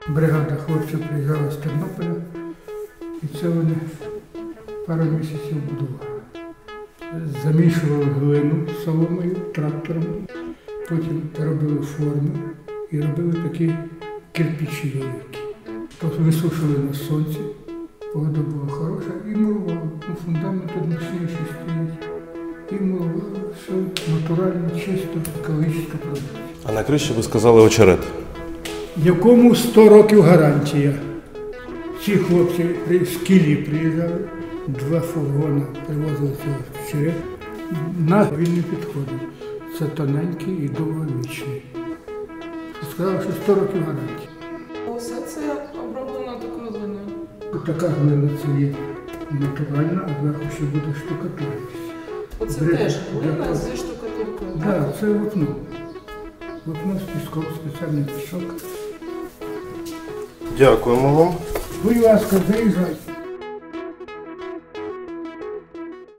Бригада хлопців приїжджала з Тернополя, і це вони пару місяців будували. Замішували глину соломою, трактором, потім робили форму і робили такі кирпичі великі. Тобто висушували на сонці, погода була хороша і мурували. Фундамент тут мощніший стоїть. І мурували, все натурально, чисто, екологічна продукція. А на криші ви сказали очерет. Якому 100 років гарантія. Ці хлопці з Кілії приїжджали, 2 фургони привозили цього череп. Нас він не підходить. Це тоненький і довговічний. Сказали, що 100 років гарантія. Усе це оброблено такою глиною? Така глина це є натуральна, а зверху ще буде штукатуритися. Оце теж глина зі штукатуркою? Так, це вапно. Вапно з піском, спеціальний пісок. Дякуємо вам. Будь ласка, заїжджайте.